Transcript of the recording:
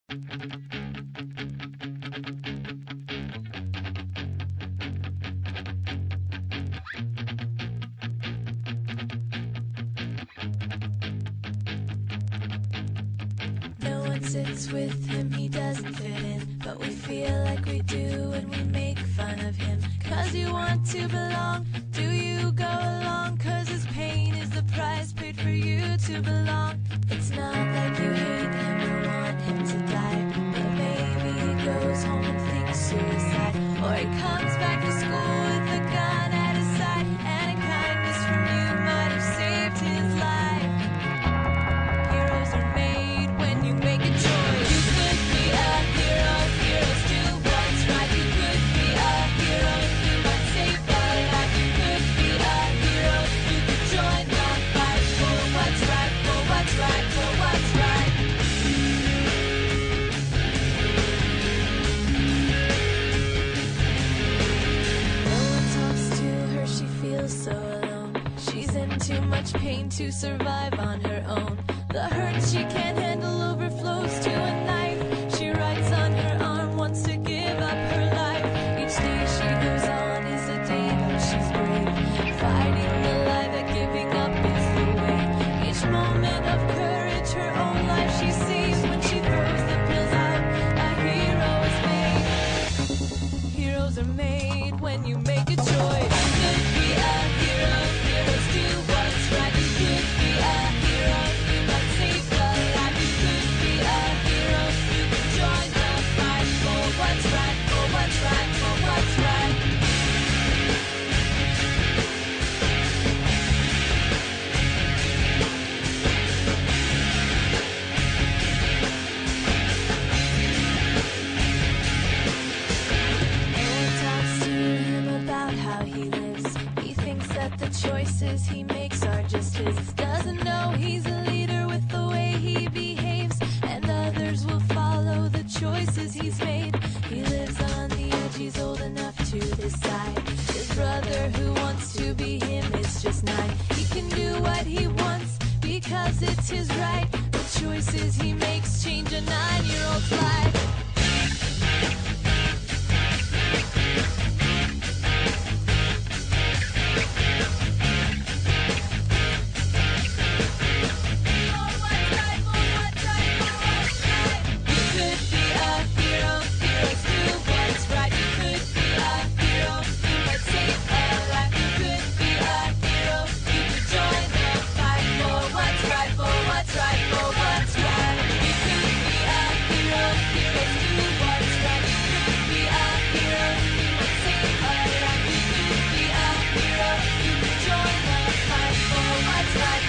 No one sits with him, he doesn't fit in, but we feel like we do and we make fun of him. Cause you want to belong, do you go along? Cause his pain is the price paid for you to belong. It's not like you hate him or want him to die, but maybe he goes home and thinks suicide, or he comes back to school with a gun at his side, and a kindness from you might have saved his life. Heroes are made when you make a choice. You could be a hero, heroes do what's right. You could be a hero, you might save a life. You could be a hero, you could join the fight for what's right, for what's right, for what's right. No one talks to her, she feels so alone. She's in too much pain to survive on her own. The hurt she can't handle overflows to a knife. She writes on her arm, wants to give up her life. Each day she goes on is a day that she's brave, fighting the lie that giving up is the way. Each moment of courage, her own life she saves. When she throws the pills out, a hero is made. Heroes are made when you make a choice. You could be a hero, heroes do what's right. You could be a hero, you might save a life. You could be a hero, you could join the fight for what's right, for what's right, for what's right. No one talks to him about how he lives. He thinks that the choices he makes are just his. Doesn't know he's a leader with the way he behaves, and others will follow the choices he's made. He lives on the edge, he's old enough to decide. His brother who wants to be him is just 9. He can do what he wants because it's his right. The choices he makes change a 9-year-old's life. What's right?